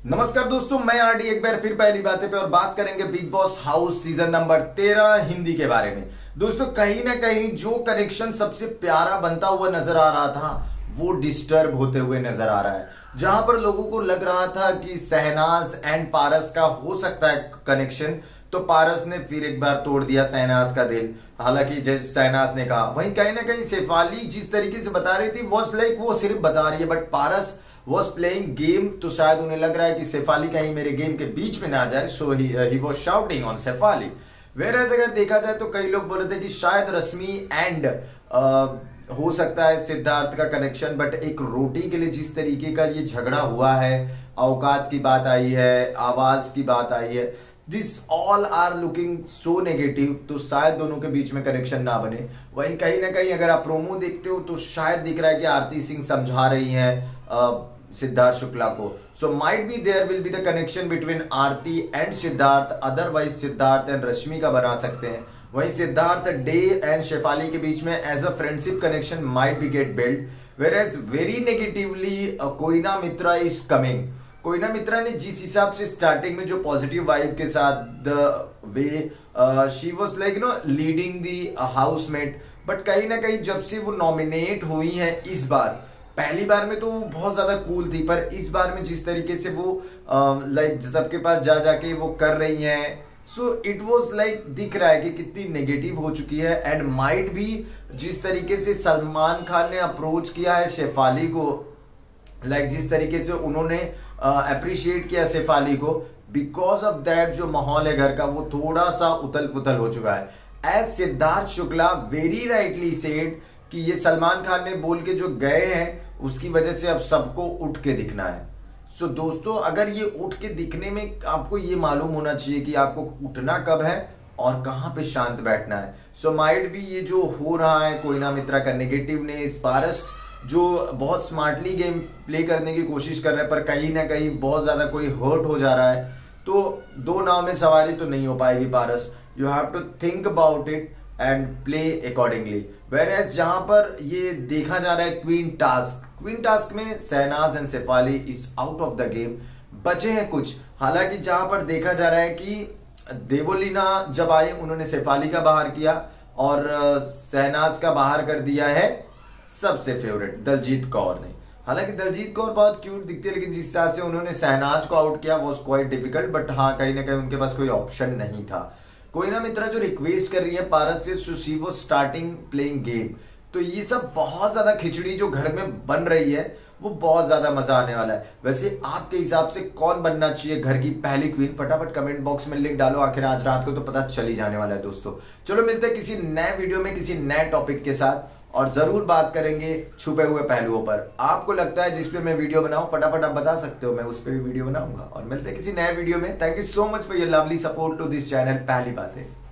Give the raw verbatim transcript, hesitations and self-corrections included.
नमस्कार दोस्तों, मैं आरडी एक बार फिर पहली बातें पे और बात करेंगे Bigg Boss house season number तेरह हिंदी के बारे में। दोस्तों कहीं ना कहीं जो कनेक्शन सबसे प्यारा बनता हुआ नजर आ रहा था वो डिस्टर्ब होते हुए नजर आ रहा है। जहां पर लोगों को लग रहा था कि शहनाज एंड पारस का हो सकता है कनेक्शन, तो पारस ने फिर एक बार तोड़ दिया शहनाज का दिल। हालांकि जैसे शहनाज ने कहा, वहीं कहीं ना कहीं शेफाली जिस तरीके से बता रही थी वॉज लाइक वो सिर्फ बता रही है, but Paras was playing game. तो शायद उन्हें लग रहा है कि शेफाली कहीं मेरे गेम के बीच में ना जाए, so he was shouting on Shefali. Whereas अगर देखा जाए तो कई लोग बोले थे कि शायद रश्मि एंड हो सकता है सिद्धार्थ का कनेक्शन, बट एक रोटी के लिए जिस तरीके का ये झगड़ा हुआ है, औकात की बात आई है, आवाज की बात आई है, this all are looking so negative, तो शायद दोनों के बीच में कनेक्शन ना बने। वहीं कहीं ना कहीं अगर आप प्रोमो देखते हो तो शायद दिख रहा है कि आरती सिंह समझा रही हैं सिद्धार्थ शुक्ला को। So might be there will be the connection between Aarti and Siddharth, otherwise Siddharth and Rashmi का बना सकते हैं। वहीं सिद्धार्थ डे एंड शेफाली के बीच में as a friendship connection might be get build, where as very negatively Koena Mitra is coming. Koena Mitra ने जिस हिसाब से स्टार्टिंग में जो पॉजिटिव वाइब के साथ the way she was like no leading the housemate, but कहीं ना कहीं जब से वो नॉमिनेट हुई है इस बार, पहली बार में तो बहुत ज्यादा कूल थी, पर इस बार में जिस तरीके से वो लाइक uh, सबके पास जा जाके वो कर रही हैं, सो इट वाज लाइक दिख रहा है कि कितनी नेगेटिव हो चुकी है। एंड माइट भी जिस तरीके से सलमान खान ने अप्रोच किया है शेफाली को, लाइक like, जिस तरीके से उन्होंने अप्रिशिएट uh, किया शेफाली को, बिकॉज ऑफ दैट जो माहौल है घर का वो थोड़ा सा उथल पुथल हो चुका है। As Siddharth Shukla very rightly said कि ये सलमान खान ने बोल के जो गए हैं उसकी वजह से अब सबको उठ के दिखना है। सो so, दोस्तों अगर ये उठ के दिखने में आपको ये मालूम होना चाहिए कि आपको उठना कब है और कहाँ पे शांत बैठना है। सो so, माइट भी ये जो हो रहा है कोयना मित्रा का नेगेटिवनेस, पारस जो बहुत स्मार्टली गेम प्ले करने की कोशिश कर रहे हैं पर कहीं ना कहीं बहुत ज़्यादा कोई हर्ट हो जा रहा है, तो दो नाव में सवारी तो नहीं हो पाएगी Paras. You have to think about it and play accordingly. Whereas जहां पर ये देखा जा रहा है क्वीन टास्क, क्वीन टास्क में Shehnaaz and Shefali is out of the game, बचे हैं कुछ। हालांकि जहां पर देखा जा रहा है कि देवोलीना जब आए उन्होंने शेफाली का बाहर किया और शहनाज का बाहर कर दिया है सबसे फेवरेट दलजीत कौर ने। हालांकि दलजीत कौर बहुत क्यूट दिखती है, लेकिन जिस हिसाब से उन्होंने शहनाज को आउट किया वॉज क्वाइट डिफिकल्ट, बट हाँ कहीं ना कहीं उनके पास कोई ऑप्शन नहीं था। कोयना मित्रा जो रिक्वेस्ट कर रही है पारस से, so she was starting playing game, तो ये सब बहुत ज्यादा खिचड़ी जो घर में बन रही है वो बहुत ज्यादा मजा आने वाला है। वैसे आपके हिसाब से कौन बनना चाहिए घर की पहली क्वीन? फटाफट कमेंट बॉक्स में लिख डालो, आखिर आज रात को तो पता चल ही जाने वाला है दोस्तों। चलो मिलते हैं किसी नए वीडियो में किसी नए टॉपिक के साथ, और जरूर बात करेंगे छुपे हुए पहलुओं पर। आपको लगता है जिस पे मैं वीडियो बनाऊं फटाफट आप बता सकते हो, मैं उस पर भी वीडियो बनाऊंगा। और मिलते हैं किसी नए वीडियो में। Thank you so much for your lovely support to this channel पहली बातें।